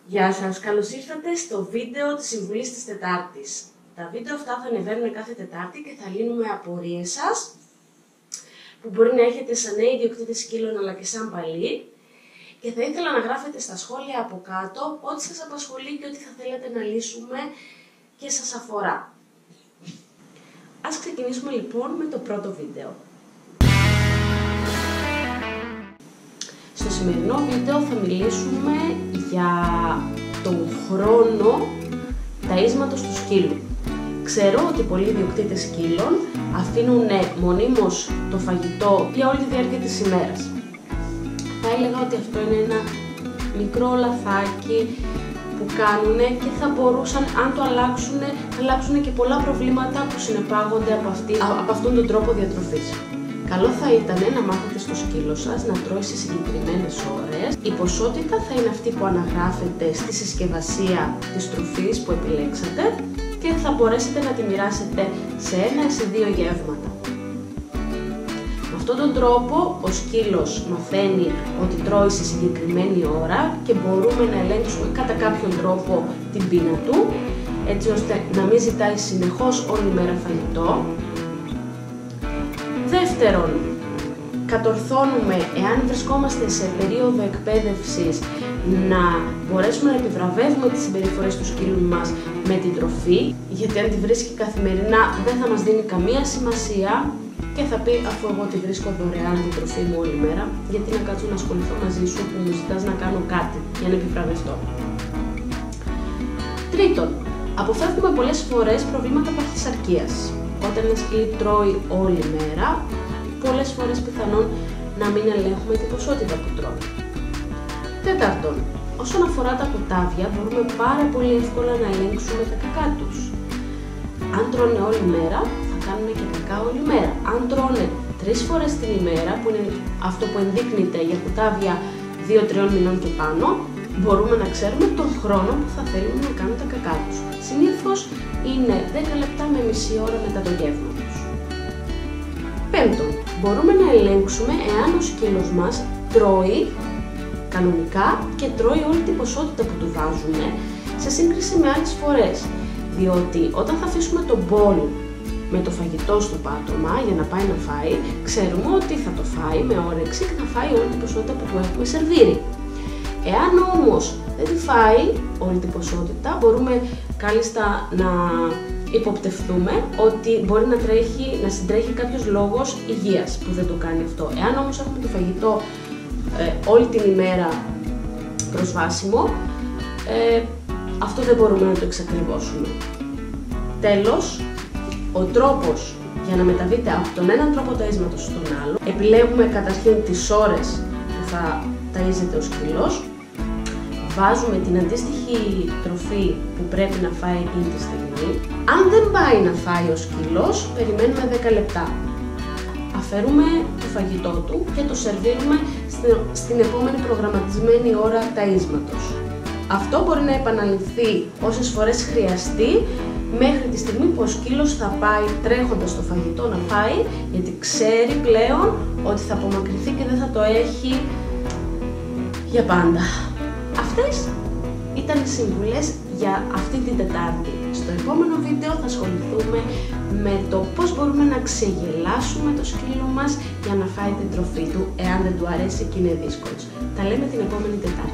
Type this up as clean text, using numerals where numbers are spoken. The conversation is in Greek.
Γεια σας, καλώς ήρθατε στο βίντεο της Συμβουλής της Τετάρτης. Τα βίντεο αυτά θα ανεβαίνουν κάθε Τετάρτη και θα λύνουμε απορίες σας που μπορεί να έχετε σαν νέοι ιδιοκτήτες σκύλων αλλά και σαν παλιοί, και θα ήθελα να γράφετε στα σχόλια από κάτω ό,τι σας απασχολεί και ό,τι θα θέλετε να λύσουμε και σας αφορά. Ας ξεκινήσουμε λοιπόν με το πρώτο βίντεο. Στο σημερινό βίντεο θα μιλήσουμε για τον χρόνο ταΐσματος του σκύλου. Ξέρω ότι πολλοί ιδιοκτήτες σκύλων αφήνουν μονίμως το φαγητό για όλη τη διάρκεια της ημέρας. Θα έλεγα ότι αυτό είναι ένα μικρό λαθάκι που κάνουν και θα μπορούσαν, αν το αλλάξουν, να αλλάξουν και πολλά προβλήματα που συνεπάγονται από αυτόν τον τρόπο διατροφής. Καλό θα ήταν να μάθετε στο σκύλο σας να τρώει σε συγκεκριμένες ώρες. Η ποσότητα θα είναι αυτή που αναγράφεται στη συσκευασία της τροφής που επιλέξατε και θα μπορέσετε να τη μοιράσετε σε 1 ή σε 2 γεύματα. Με αυτόν τον τρόπο ο σκύλος μαθαίνει ότι τρώει σε συγκεκριμένη ώρα και μπορούμε να ελέγξουμε κατά κάποιον τρόπο την πείνα του, έτσι ώστε να μην ζητάει συνεχώς όλη μέρα φαγητό. Δεύτερον, κατορθώνουμε, εάν βρισκόμαστε σε περίοδο εκπαίδευσης, να μπορέσουμε να επιβραβεύουμε τις συμπεριφορές του σκύλου μας με την τροφή, γιατί αν τη βρίσκει καθημερινά δεν θα μας δίνει καμία σημασία και θα πει, αφού εγώ τη βρίσκω δωρεάν την τροφή μου όλη μέρα, γιατί να κάτσω να ασχοληθώ μαζί σου που μου ζητάς να κάνω κάτι για να επιβραβευτώ. Τρίτον, αποφεύγουμε πολλές φορές προβλήματα παχυσαρκίας. Όταν ένα σκύλι τρώει όλη μέρα, πολλές φορές πιθανόν να μην ελέγχουμε την ποσότητα που τρώει. Τέταρτον, όσον αφορά τα κουτάβια, μπορούμε πάρα πολύ εύκολα να ελέγξουμε τα κακά τους. Αν τρώνε όλη μέρα, θα κάνουν και κακά όλη μέρα. Αν τρώνε 3 φορές την ημέρα, που είναι αυτό που ενδείκνυται για κουτάβια 2-3 μηνών και πάνω, μπορούμε να ξέρουμε τον χρόνο που θα θέλουν να κάνουν τα κακά τους. Συνήθως είναι 10 λεπτά με μισή ώρα μετά το γεύμα τους. Πέμπτον, μπορούμε να ελέγξουμε εάν ο σκύλος μας τρώει κανονικά και τρώει όλη την ποσότητα που του βάζουμε σε σύγκριση με άλλες φορές. Διότι όταν θα αφήσουμε τον μπολ με το φαγητό στο πάτωμα για να πάει να φάει, ξέρουμε ότι θα το φάει με όρεξη και θα φάει όλη την ποσότητα που του έχουμε σερβίρει. Εάν όμως δεν τη φάει όλη την ποσότητα, μπορούμε κάλλιστα να υποπτευθούμε ότι μπορεί να συντρέχει κάποιος λόγος υγείας που δεν το κάνει αυτό. Εάν όμως έχουμε το φαγητό όλη την ημέρα προσβάσιμο, αυτό δεν μπορούμε να το εξακριβώσουμε. Τέλος, ο τρόπος για να μεταβείτε από τον έναν τρόπο ταΐσματος στον άλλο, επιλέγουμε καταρχήν τις ώρες που θα ταΐζεται ο σκύλος, βάζουμε την αντίστοιχη τροφή που πρέπει να φάει εκείνη τη στιγμή. Αν δεν πάει να φάει ο σκύλος, περιμένουμε 10 λεπτά. Αφαιρούμε το φαγητό του και το σερβίρουμε στην επόμενη προγραμματισμένη ώρα ταΐσματος. Αυτό μπορεί να επαναληφθεί όσες φορές χρειαστεί μέχρι τη στιγμή που ο σκύλος θα πάει τρέχοντας το φαγητό να φάει, γιατί ξέρει πλέον ότι θα απομακρυνθεί και δεν θα το έχει για πάντα. Αυτές ήταν οι συμβουλές για αυτή την Τετάρτη. Στο επόμενο βίντεο θα ασχοληθούμε με το πώς μπορούμε να ξεγελάσουμε το σκύλο μας για να φάει την τροφή του, εάν δεν του αρέσει και είναι δύσκολος. Τα λέμε την επόμενη Τετάρτη.